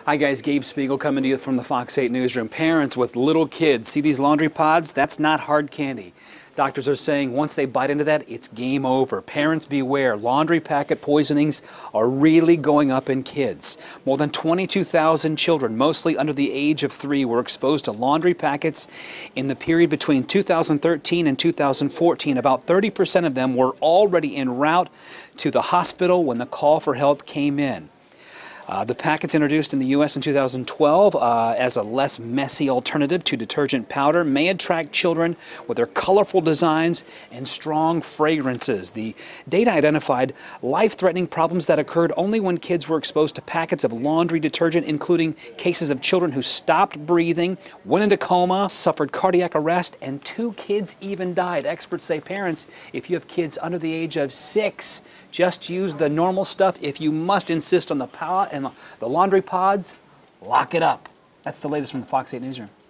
Hi guys, Gabe Spiegel coming to you from the Fox 8 newsroom. Parents with little kids, see these laundry pods? That's not hard candy. Doctors are saying once they bite into that, it's game over. Parents beware. Laundry packet poisonings are really going up in kids. More than 22,000 children, mostly under the age of 3, were exposed to laundry packets in the period between 2013 and 2014. About 30% of them were already en route to the hospital when the call for help came in. The packets introduced in the U.S. in 2012 as a less messy alternative to detergent powder may attract children with their colorful designs and strong fragrances. The data identified life-threatening problems that occurred only when kids were exposed to packets of laundry detergent, including cases of children who stopped breathing, went into coma, suffered cardiac arrest, and 2 kids even died. Experts say, parents, if you have kids under the age of 6, just use the normal stuff. If you must insist on the power and the laundry pods, lock it up. That's the latest from the Fox 8 newsroom.